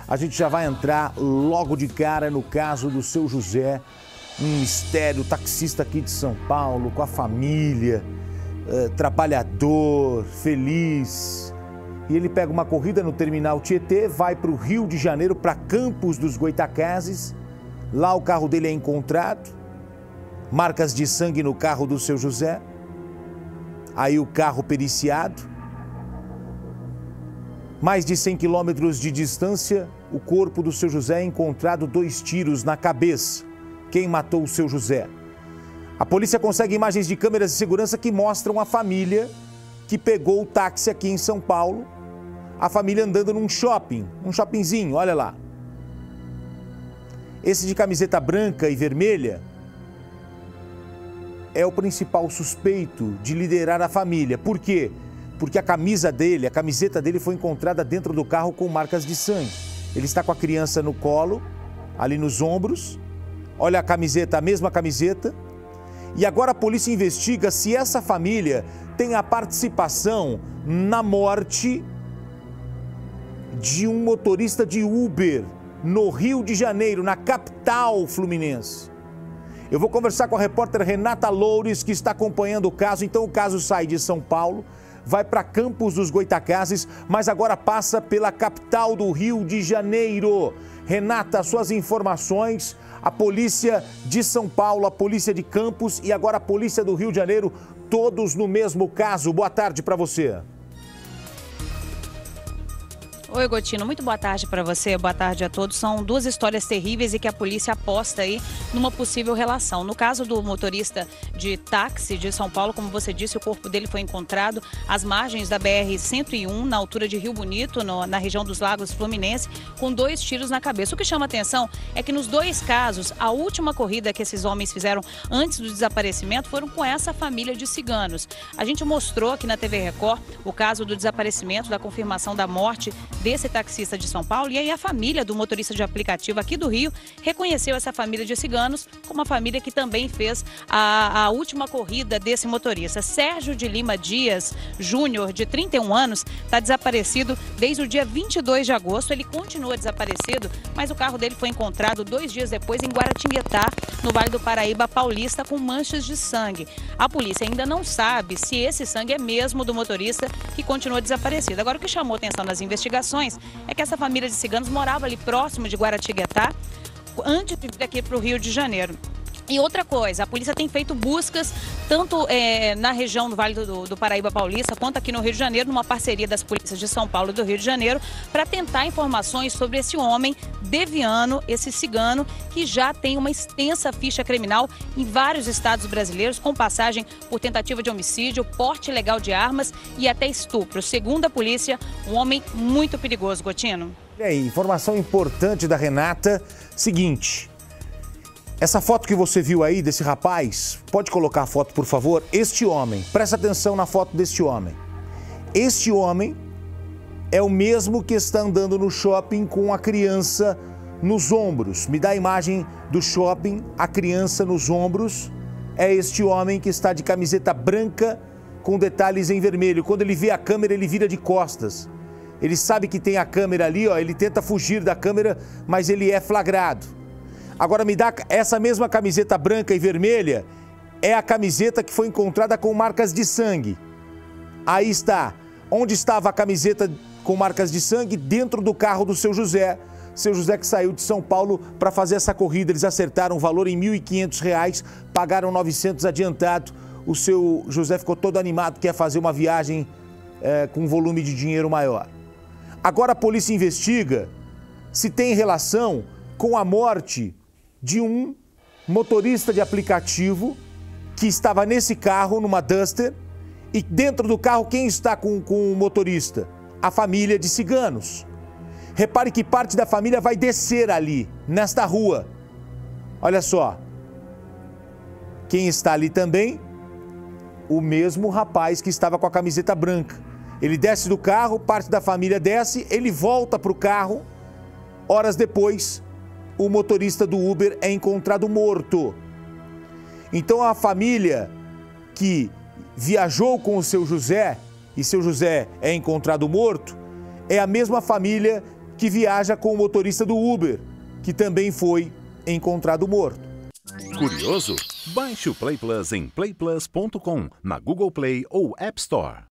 A gente já vai entrar logo de cara no caso do seu José, um mistério, taxista aqui de São Paulo, com a família, trabalhador, feliz. E ele pega uma corrida no terminal Tietê, vai para o Rio de Janeiro, para Campos dos Goytacazes. Lá o carro dele é encontrado, marcas de sangue no carro do seu José. Aí o carro periciado. Mais de 100 quilômetros de distância, o corpo do seu José é encontrado 2 tiros na cabeça. Quem matou o seu José? A polícia consegue imagens de câmeras de segurança que mostram a família que pegou o táxi aqui em São Paulo. A família andando num shopping, um shoppingzinho, olha lá. Esse de camiseta branca e vermelha é o principal suspeito de liderar a família. Por quê? Porque a camiseta dele foi encontrada dentro do carro com marcas de sangue. Ele está com a criança no colo, ali nos ombros. Olha a camiseta, a mesma camiseta. E agora a polícia investiga se essa família tem a participação na morte de um motorista de Uber no Rio de Janeiro, na capital fluminense. Eu vou conversar com a repórter Renata Loures, que está acompanhando o caso. Então o caso sai de São Paulo, vai para Campos dos Goytacazes, mas agora passa pela capital do Rio de Janeiro. Renata, suas informações, a polícia de São Paulo, a polícia de Campos e agora a polícia do Rio de Janeiro, todos no mesmo caso. Boa tarde para você. Oi, Gotino, muito boa tarde para você, boa tarde a todos. São 2 histórias terríveis e que a polícia aposta aí numa possível relação. No caso do motorista de táxi de São Paulo, como você disse, o corpo dele foi encontrado às margens da BR-101, na altura de Rio Bonito, na região dos Lagos Fluminense, com 2 tiros na cabeça. O que chama atenção é que nos 2 casos, a última corrida que esses homens fizeram antes do desaparecimento foram com essa família de ciganos. A gente mostrou aqui na TV Record o caso do desaparecimento, da confirmação da morte desse taxista de São Paulo, e aí a família do motorista de aplicativo aqui do Rio reconheceu essa família de ciganos como uma família que também fez a última corrida desse motorista. Sérgio de Lima Dias Júnior, de 31 anos, está desaparecido desde o dia 22 de agosto. Ele continua desaparecido, mas o carro dele foi encontrado 2 dias depois em Guaratinguetá, no Vale do Paraíba Paulista, com manchas de sangue. A polícia ainda não sabe se esse sangue é mesmo do motorista que continua desaparecido. Agora, o que chamou atenção nas investigações é que essa família de ciganos morava ali próximo de Guaratinguetá antes de vir aqui para o Rio de Janeiro. E outra coisa, a polícia tem feito buscas tanto na região do Vale do Paraíba Paulista quanto aqui no Rio de Janeiro, numa parceria das polícias de São Paulo e do Rio de Janeiro, para tentar informações sobre esse homem deviano, esse cigano, que já tem uma extensa ficha criminal em vários estados brasileiros, com passagem por tentativa de homicídio, porte ilegal de armas e até estupro. Segundo a polícia, um homem muito perigoso, Gotino. E aí, informação importante da Renata, seguinte... Essa foto que você viu aí desse rapaz, pode colocar a foto, por favor? Este homem, presta atenção na foto deste homem. Este homem é o mesmo que está andando no shopping com a criança nos ombros. Me dá a imagem do shopping, a criança nos ombros. É este homem que está de camiseta branca com detalhes em vermelho. Quando ele vê a câmera, ele vira de costas. Ele sabe que tem a câmera ali, ó, ele tenta fugir da câmera, mas ele é flagrado. Agora me dá essa mesma camiseta branca e vermelha, é a camiseta que foi encontrada com marcas de sangue. Aí está. Onde estava a camiseta com marcas de sangue? Dentro do carro do seu José. Seu José que saiu de São Paulo para fazer essa corrida. Eles acertaram o valor em R$ 1.500, pagaram 900 adiantado. O seu José ficou todo animado, quer fazer uma viagem com um volume de dinheiro maior. Agora a polícia investiga se tem relação com a morte de um motorista de aplicativo que estava nesse carro, numa Duster, e dentro do carro quem está com o motorista? A família de ciganos. Repare que parte da família vai descer ali, nesta rua. Olha só. Quem está ali também? O mesmo rapaz que estava com a camiseta branca. Ele desce do carro, parte da família desce, ele volta para o carro. Horas depois, o motorista do Uber é encontrado morto. Então a família que viajou com o seu José e seu José é encontrado morto, é a mesma família que viaja com o motorista do Uber, que também foi encontrado morto. Curioso? Baixe o Play Plus em playplus.com, na Google Play ou App Store.